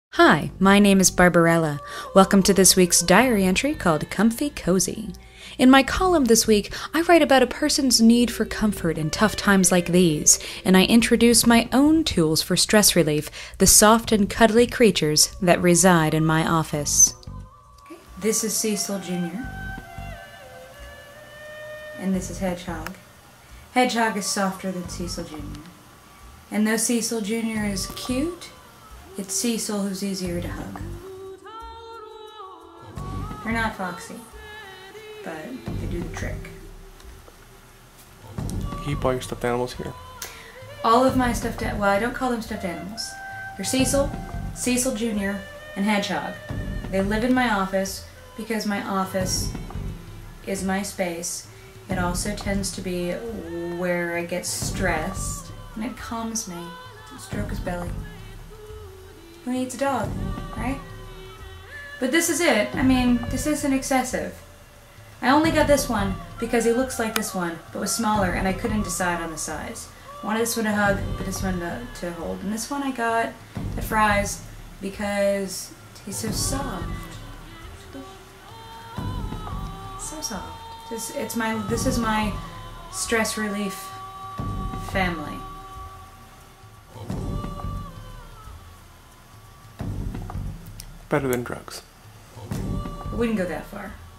Hi, my name is Barbarella. Welcome to this week's diary entry called Comfy Cozy. In my column this week, I write about a person's need for comfort in tough times like these, and I introduce my own tools for stress relief, the soft and cuddly creatures that reside in my office. This is Cecil Jr. And this is Hedgehog. Hedgehog is softer than Cecil Jr. And though Cecil Jr. is cute, it's Cecil who's easier to hug. They're not foxy, but they do the trick. Keep all your stuffed animals here. All of my stuffed animals, well, I don't call them stuffed animals. They're Cecil, Cecil Jr., and Hedgehog. They live in my office because my office is my space. It also tends to be where I get stressed, and it calms me. Stroke his belly. Who needs a dog, right? But this is it. I mean, this isn't excessive. I only got this one because he looks like this one, but was smaller, and I couldn't decide on the size. I wanted this one to hug, but this one to hold. And this one I got at Fry's because he's so soft. So soft. This is my stress relief family. Better than drugs. I wouldn't go that far.